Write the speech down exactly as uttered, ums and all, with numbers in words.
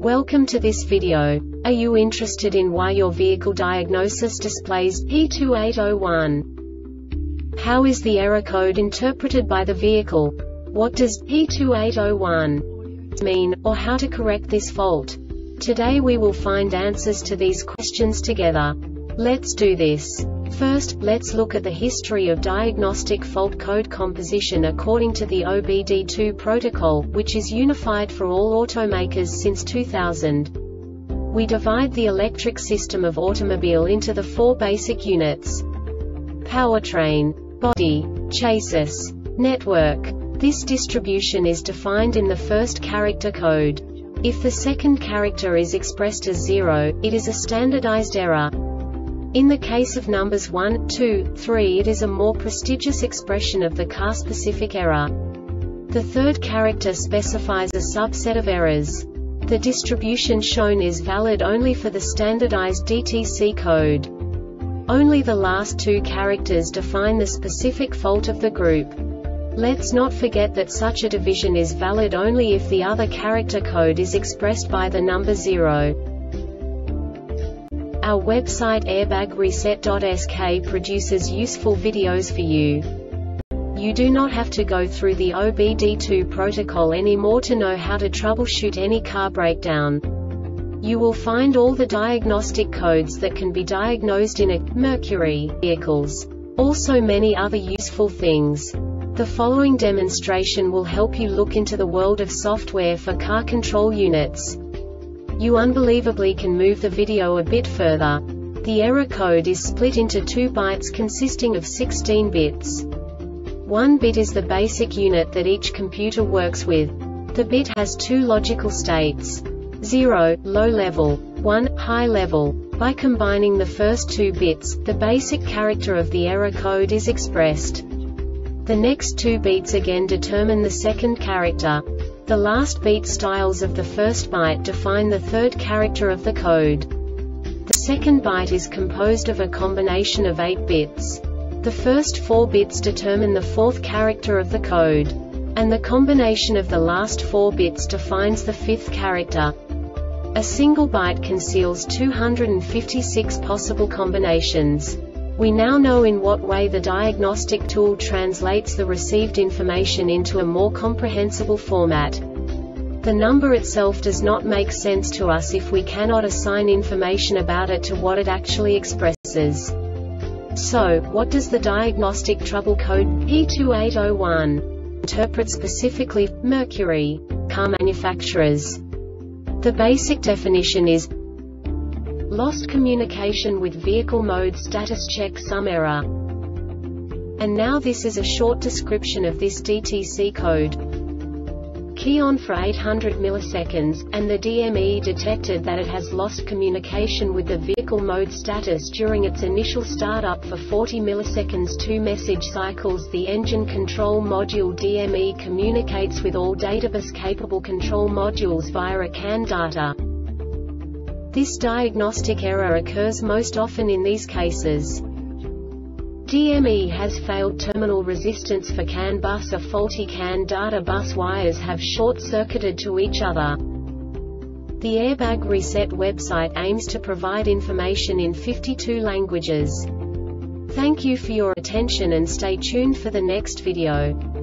Welcome to this video. Are you interested in why your vehicle diagnosis displays P two eight zero one? How is the error code interpreted by the vehicle? What does P two eight zero one mean, or how to correct this fault? Today we will find answers to these questions together. Let's do this. First, let's look at the history of diagnostic fault code composition according to the O B D two protocol, which is unified for all automakers since two thousand. We divide the electric system of automobile into the four basic units: powertrain, body, chassis, network. This distribution is defined in the first character code. If the second character is expressed as zero, it is a standardized error. In the case of numbers one, two, three, it is a more prestigious expression of the car-specific error. The third character specifies a subset of errors. The distribution shown is valid only for the standardized D T C code. Only the last two characters define the specific fault of the group. Let's not forget that such a division is valid only if the other character code is expressed by the number zero. Our website airbag reset dot S K produces useful videos for you. You do not have to go through the O B D two protocol anymore to know how to troubleshoot any car breakdown. You will find all the diagnostic codes that can be diagnosed in a Mercury vehicles. Also many other useful things. The following demonstration will help you look into the world of software for car control units. You unbelievably can move the video a bit further. The error code is split into two bytes consisting of sixteen bits. One bit is the basic unit that each computer works with. The bit has two logical states: zero, low level, one, high level. By combining the first two bits, the basic character of the error code is expressed. The next two beats again determine the second character. The last beat styles of the first byte define the third character of the code. The second byte is composed of a combination of eight bits. The first four bits determine the fourth character of the code. And the combination of the last four bits defines the fifth character. A single byte conceals two hundred fifty-six possible combinations. We now know in what way the diagnostic tool translates the received information into a more comprehensible format. The number itself does not make sense to us if we cannot assign information about it to what it actually expresses. So, what does the diagnostic trouble code P two eight zero one interpret specifically for Mercury car manufacturers? The basic definition is lost communication with vehicle mode status check some error. And now this is a short description of this D T C code. Key on for eight hundred milliseconds, and the D M E detected that it has lost communication with the vehicle mode status during its initial startup for forty milliseconds. Two message cycles. The engine control module D M E communicates with all databus capable control modules via a C A N data. This diagnostic error occurs most often in these cases: D M E has failed terminal resistance for C A N bus. A faulty C A N data bus wires have short-circuited to each other. The Airbag Reset website aims to provide information in fifty-two languages. Thank you for your attention and stay tuned for the next video.